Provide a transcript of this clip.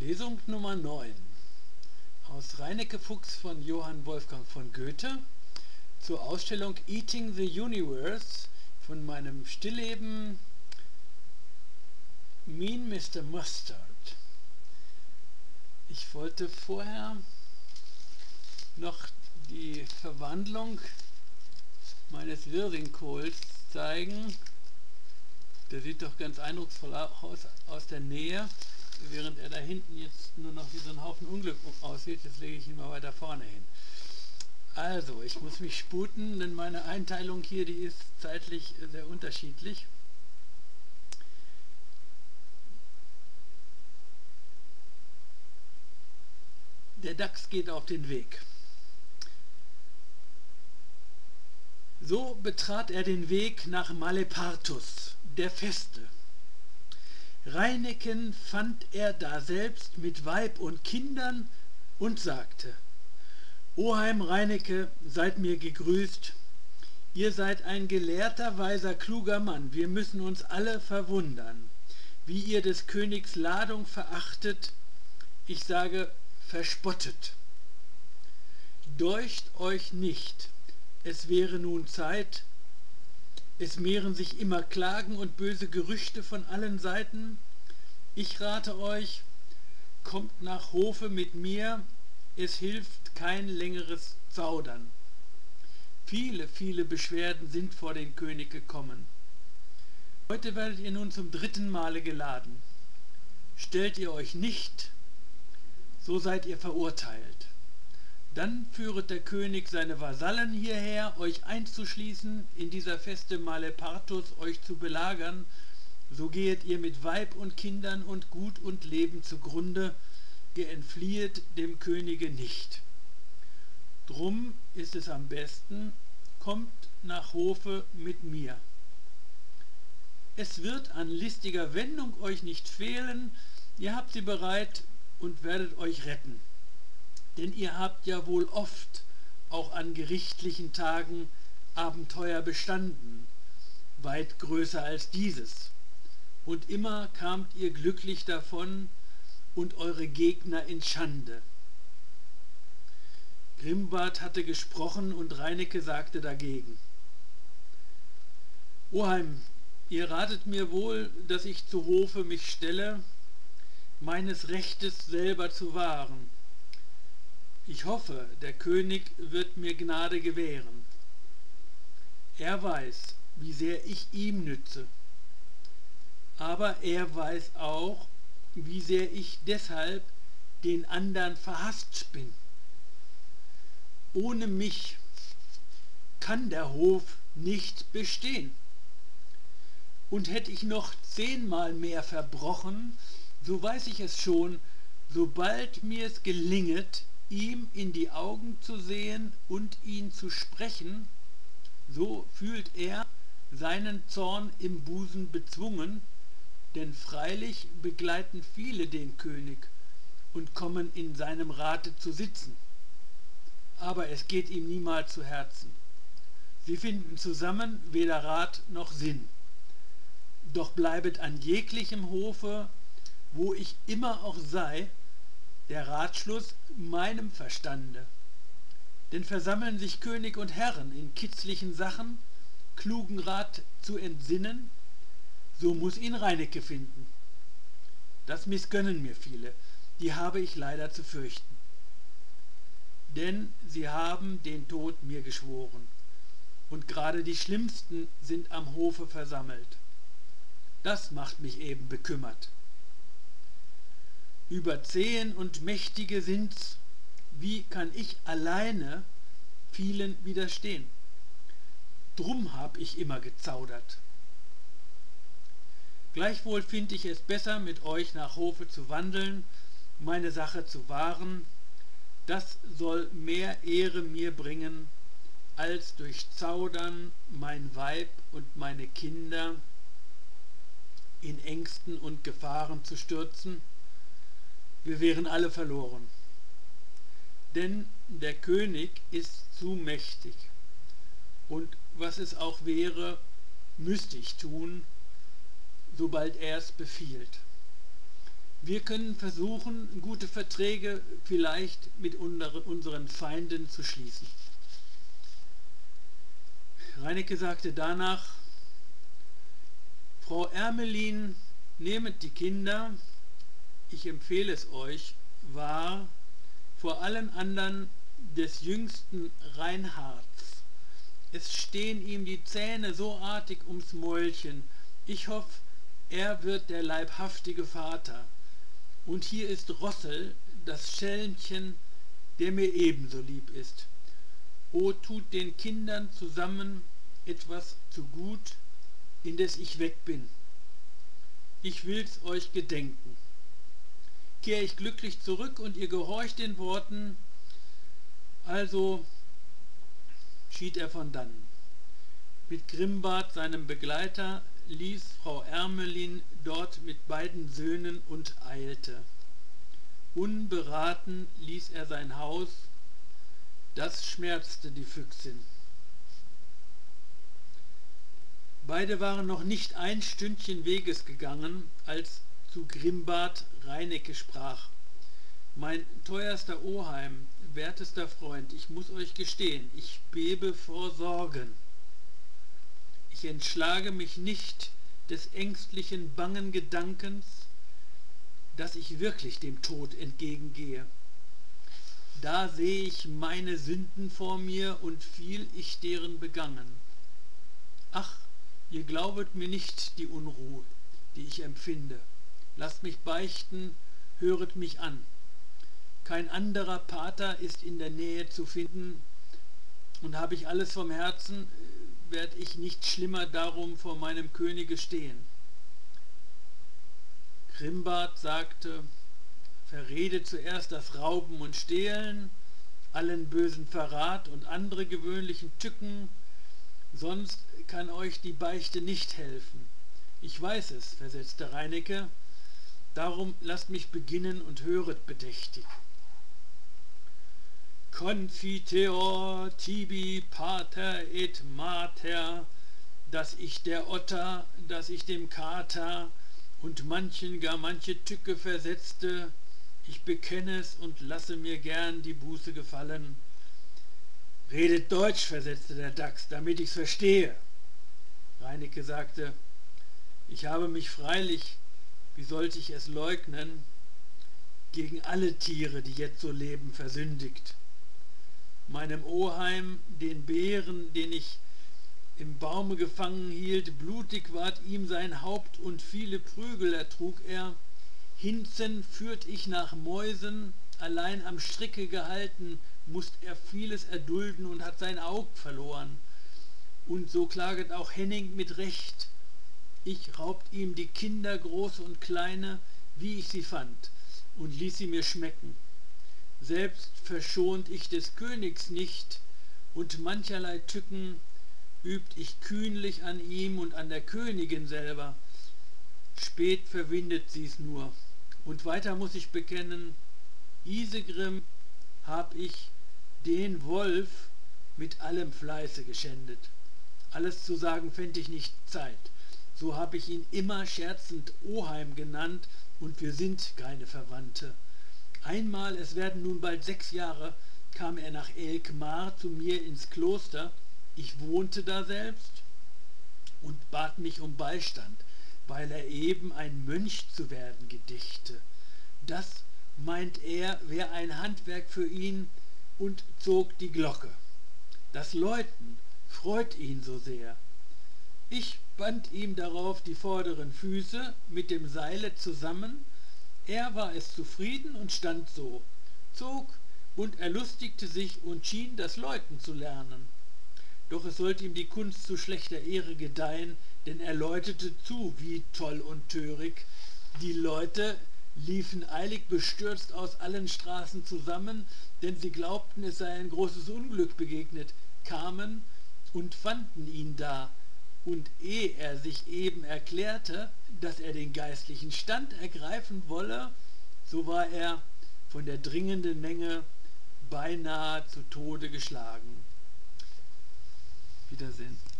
Lesung Nummer 9 aus Reineke Fuchs von Johann Wolfgang von Goethe zur Ausstellung Eating the Universe von meinem Stillleben Mean Mr. Mustard. Ich wollte vorher noch die Verwandlung meines Wirsingkohls zeigen. Der sieht doch ganz eindrucksvoll aus der Nähe, während er da hinten jetzt nur noch wie so ein Haufen Unglück aussieht. Jetzt lege ich ihn mal weiter vorne hin. Also, ich muss mich sputen, denn meine Einteilung hier, die ist zeitlich sehr unterschiedlich. Der Dachs geht auf den Weg. So betrat er den Weg nach Malepartus, der Feste. Reineken fand er daselbst mit Weib und Kindern und sagte: Oheim Reineke, seid mir gegrüßt, ihr seid ein gelehrter, weiser, kluger Mann, wir müssen uns alle verwundern, wie ihr des Königs Ladung verachtet, ich sage verspottet. Deucht euch nicht, es wäre nun Zeit, es mehren sich immer Klagen und böse Gerüchte von allen Seiten. Ich rate euch, kommt nach Hofe mit mir, es hilft kein längeres Zaudern. Viele, viele Beschwerden sind vor den König gekommen. Heute werdet ihr nun zum 3. Male geladen. Stellt ihr euch nicht, so seid ihr verurteilt. Dann führet der König seine Vasallen hierher, euch einzuschließen, in dieser Feste Malepartus euch zu belagern, so gehet ihr mit Weib und Kindern und Gut und Leben zugrunde, ihr entfliehet dem Könige nicht. Drum ist es am besten, kommt nach Hofe mit mir. Es wird an listiger Wendung euch nicht fehlen, ihr habt sie bereit und werdet euch retten. Denn ihr habt ja wohl oft, auch an gerichtlichen Tagen, Abenteuer bestanden, weit größer als dieses. Und immer kamt ihr glücklich davon und eure Gegner in Schande. Grimbart hatte gesprochen und Reineke sagte dagegen: Oheim, ihr ratet mir wohl, dass ich zu Hofe mich stelle, meines Rechtes selber zu wahren. Ich hoffe, der König wird mir Gnade gewähren. Er weiß, wie sehr ich ihm nütze. Aber er weiß auch, wie sehr ich deshalb den andern verhasst bin. Ohne mich kann der Hof nicht bestehen. Und hätte ich noch 10-mal mehr verbrochen, so weiß ich es schon, sobald mir's gelinget, ihm in die Augen zu sehen und ihn zu sprechen, so fühlt er seinen Zorn im Busen bezwungen, denn freilich begleiten viele den König und kommen in seinem Rate zu sitzen. Aber es geht ihm niemals zu Herzen. Sie finden zusammen weder Rat noch Sinn. Doch bleibet an jeglichem Hofe, wo ich immer auch sei, der Ratschluss meinem Verstande. Denn versammeln sich König und Herren in kitzlichen Sachen, klugen Rat zu entsinnen, so muß ihn Reineke finden. Das missgönnen mir viele, die habe ich leider zu fürchten. Denn sie haben den Tod mir geschworen, und gerade die Schlimmsten sind am Hofe versammelt. Das macht mich eben bekümmert. Überzehen und Mächtige sind's, wie kann ich alleine vielen widerstehen? Drum hab ich immer gezaudert. Gleichwohl find ich es besser, mit euch nach Hofe zu wandeln, meine Sache zu wahren, das soll mehr Ehre mir bringen, als durch Zaudern mein Weib und meine Kinder in Ängsten und Gefahren zu stürzen. Wir wären alle verloren. Denn der König ist zu mächtig. Und was es auch wäre, müsste ich tun, sobald er es befiehlt. Wir können versuchen, gute Verträge vielleicht mit unseren Feinden zu schließen. Reineke sagte danach: Frau Ermelin, nehmet die Kinder, ich empfehle es euch, wahr, vor allen anderen des jüngsten Reinhards. Es stehen ihm die Zähne so artig ums Mäulchen. Ich hoffe, er wird der leibhaftige Vater. Und hier ist Rossel, das Schelmchen, der mir ebenso lieb ist. O, tut den Kindern zusammen etwas zu gut, indes ich weg bin. Ich will's euch gedenken. Kehr ich glücklich zurück und ihr gehorcht den Worten, also schied er von dannen. Mit Grimbart, seinem Begleiter, ließ Frau Ermelin dort mit beiden Söhnen und eilte. Unberaten ließ er sein Haus, das schmerzte die Füchsin. Beide waren noch nicht ein Stündchen Weges gegangen, als zu Grimbart Reineke sprach: Mein teuerster Oheim, wertester Freund, ich muß euch gestehen, ich bebe vor Sorgen. Ich entschlage mich nicht des ängstlichen, bangen Gedankens, dass ich wirklich dem Tod entgegengehe. Da sehe ich meine Sünden vor mir und viel ich deren begangen. Ach, ihr glaubet mir nicht die Unruhe, die ich empfinde. Lasst mich beichten, höret mich an. Kein anderer Pater ist in der Nähe zu finden, und habe ich alles vom Herzen, werd ich nicht schlimmer darum vor meinem Könige stehen. Grimbart sagte: Verrede zuerst das Rauben und Stehlen, allen bösen Verrat und andere gewöhnlichen Tücken, sonst kann euch die Beichte nicht helfen. Ich weiß es, versetzte Reineke, darum lasst mich beginnen und höret bedächtig. Confiteor tibi pater et mater, dass ich der Otter, dass ich dem Kater und manchen gar manche Tücke versetzte, ich bekenne es und lasse mir gern die Buße gefallen. Redet Deutsch, versetzte der Dachs, damit ich's verstehe. Reineke sagte: Ich habe mich freilich, wie sollte ich es leugnen, gegen alle Tiere, die jetzt so leben, versündigt. Meinem Oheim, den Bären, den ich im Baume gefangen hielt, blutig ward ihm sein Haupt und viele Prügel ertrug er. Hinzen führt ich nach Mäusen, allein am Stricke gehalten, mußt er vieles erdulden und hat sein Aug verloren. Und so klaget auch Henning mit Recht. Ich raubt ihm die Kinder, große und kleine, wie ich sie fand, und ließ sie mir schmecken. Selbst verschont ich des Königs nicht, und mancherlei Tücken übt ich kühnlich an ihm und an der Königin selber. Spät verwindet sie's nur. Und weiter muß ich bekennen, Isegrim hab ich den Wolf mit allem Fleiße geschändet. Alles zu sagen fänd ich nicht Zeit. So hab ich ihn immer scherzend Oheim genannt, und wir sind keine Verwandte. Einmal, es werden nun bald 6 Jahre, kam er nach Elkmar zu mir ins Kloster. Ich wohnte da selbst und bat mich um Beistand, weil er eben ein Mönch zu werden gedichte. Das, meint er, wär ein Handwerk für ihn, und zog die Glocke. Das Läuten freut ihn so sehr. Ich band ihm darauf die vorderen Füße mit dem Seile zusammen. Er war es zufrieden und stand so, zog und erlustigte sich und schien das Läuten zu lernen. Doch es sollte ihm die Kunst zu schlechter Ehre gedeihen, denn er läutete zu wie toll und törig. Die Leute liefen eilig bestürzt aus allen Straßen zusammen, denn sie glaubten, es sei ein großes Unglück begegnet, kamen und fanden ihn da. Und ehe er sich eben erklärte, dass er den geistlichen Stand ergreifen wolle, so war er von der dringenden Menge beinahe zu Tode geschlagen. Wiedersehen.